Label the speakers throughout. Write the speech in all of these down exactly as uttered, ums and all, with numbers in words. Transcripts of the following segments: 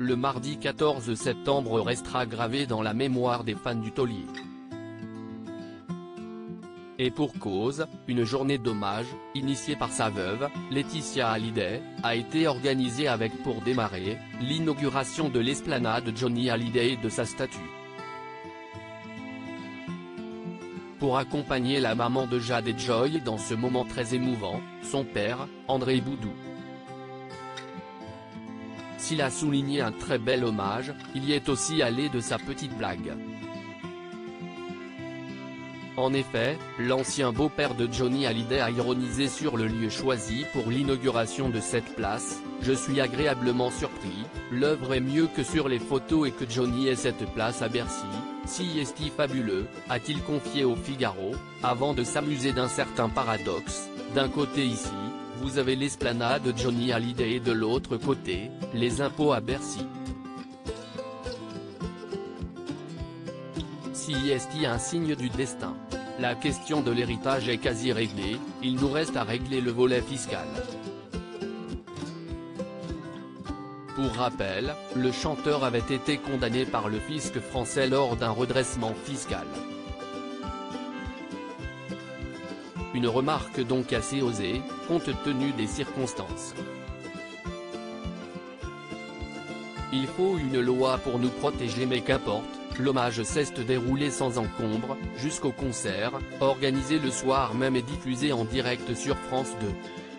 Speaker 1: le mardi quatorze septembre restera gravé dans la mémoire des fans du taulier. Et pour cause, une journée d'hommage, initiée par sa veuve, Laetitia Hallyday, a été organisée avec pour démarrer, l'inauguration de l'esplanade Johnny Hallyday et de sa statue. Pour accompagner la maman de Jade et Joy dans ce moment très émouvant, son père, André Boudou. S'il a souligné un très bel hommage, il y est aussi allé de sa petite blague. En effet, l'ancien beau-père de Johnny Hallyday a ironisé sur le lieu choisi pour l'inauguration de cette place. « Je suis agréablement surpris, l'œuvre est mieux que sur les photos et que Johnny ait cette place à Bercy, si est fabuleux », a-t-il confié au Figaro, avant de s'amuser d'un certain paradoxe. D'un côté ici, vous avez l'esplanade Johnny Hallyday et de l'autre côté, les impôts à Bercy. Si est un signe du destin. La question de l'héritage est quasi réglée, il nous reste à régler le volet fiscal. Pour rappel, le chanteur avait été condamné par le fisc français lors d'un redressement fiscal. Une remarque donc assez osée, compte tenu des circonstances. Il faut une loi pour nous protéger, mais qu'importe. L'hommage s'est déroulé sans encombre, jusqu'au concert, organisé le soir même et diffusé en direct sur France deux.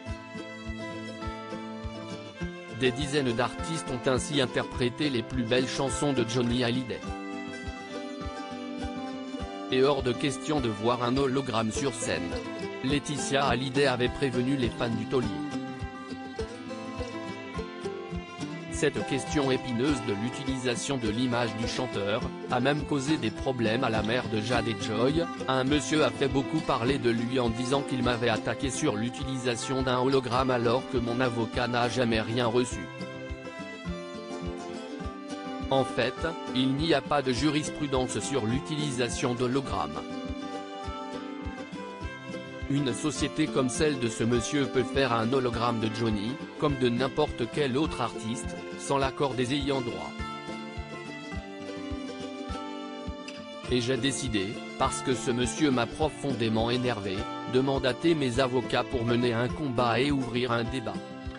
Speaker 1: Des dizaines d'artistes ont ainsi interprété les plus belles chansons de Johnny Hallyday. Et hors de question de voir un hologramme sur scène. Laetitia Hallyday avait prévenu les fans du taulier. Cette question épineuse de l'utilisation de l'image du chanteur, a même causé des problèmes à la mère de Jade et Joy. Un monsieur a fait beaucoup parler de lui en disant qu'il m'avait attaqué sur l'utilisation d'un hologramme alors que mon avocat n'a jamais rien reçu. En fait, il n'y a pas de jurisprudence sur l'utilisation d'hologrammes. Une société comme celle de ce monsieur peut faire un hologramme de Johnny, comme de n'importe quel autre artiste, sans l'accord des ayants droit. Et j'ai décidé, parce que ce monsieur m'a profondément énervé, de mandater mes avocats pour mener un combat et ouvrir un débat.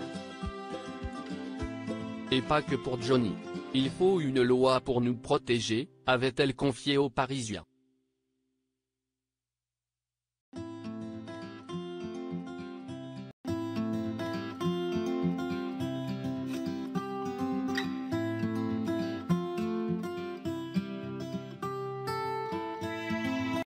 Speaker 1: Et pas que pour Johnny. Il faut une loi pour nous protéger, avait-elle confié aux Parisiens.